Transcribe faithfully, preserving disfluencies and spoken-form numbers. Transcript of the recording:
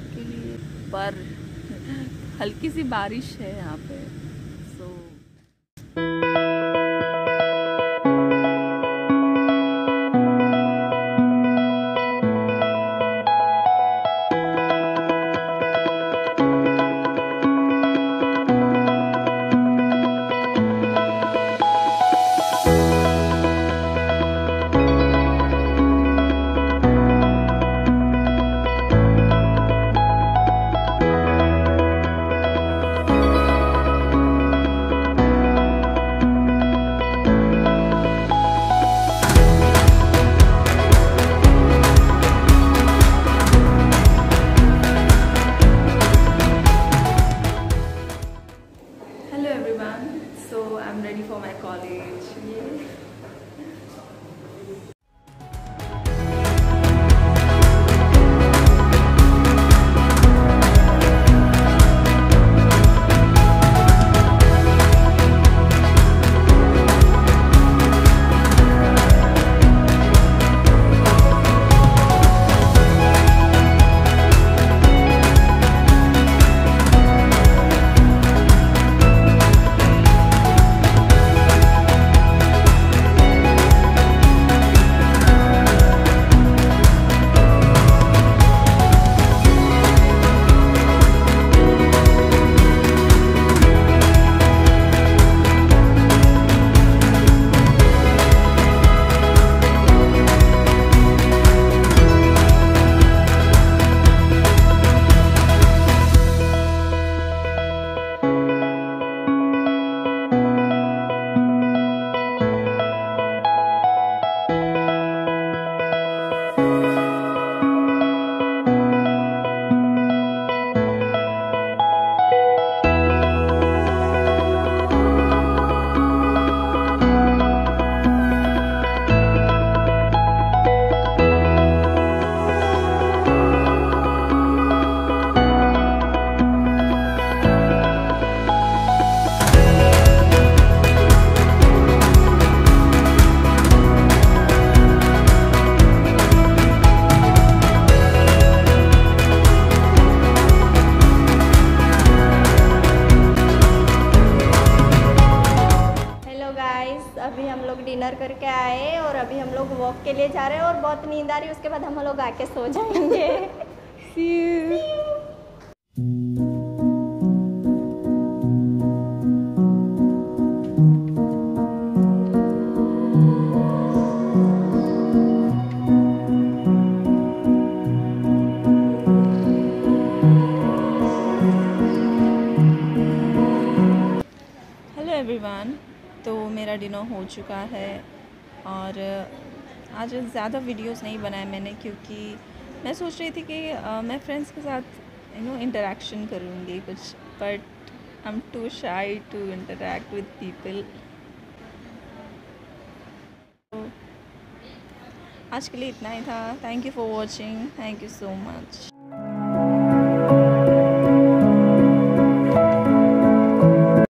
के लिए, पर हल्की सी बारिश है यहाँ पे। सो So I'm ready for my college. Yay. अभी हम लोग डिनर करके आए और अभी हम लोग वॉक के लिए जा रहे हैं और बहुत नींद आ रही है। उसके बाद हम लोग आके सो जाएंगे। See you. See you. Hello everyone, तो मेरा डिनर हो चुका है और आज ज़्यादा वीडियोस नहीं बनाए मैंने, क्योंकि मैं सोच रही थी कि uh, मैं फ्रेंड्स के साथ यू नो इंटरेक्शन करूँगी कुछ, but I am too shy to interact with people. आज के लिए इतना ही था। Thank you for watching. Thank you so much.